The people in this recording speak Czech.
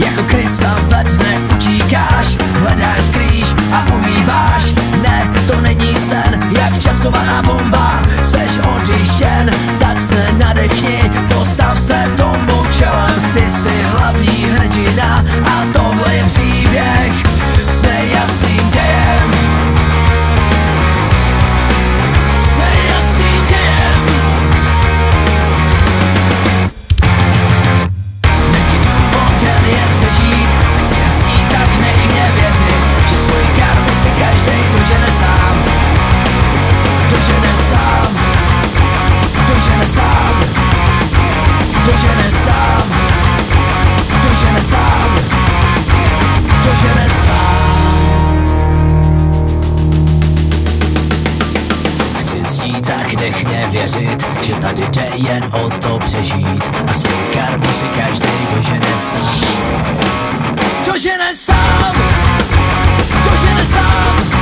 Jako krysa ve dne utíkáš, hledáš skrýš a uhýbáš. Ne, to není sen, jak časovaná bomba. Seš odjištěn, tak se nadechni, postav se tomu čelem. Ty jsi hlavní hrdina a tohle je příběh s nejasným dějem. S nejasným dějem. Není důvod jen je přežít, chci jasný, tak nech mě věřit, že svoji karmu si každej dožene sám. Dožene sám. Dožene sám. Dožene sám. Dožene sám. Dožene sám. Chci ctít, tak nech mě věřit, že tady jde jen o to přežít a svou karmu si každej dožene sám. Dožene sám. Dožene sám.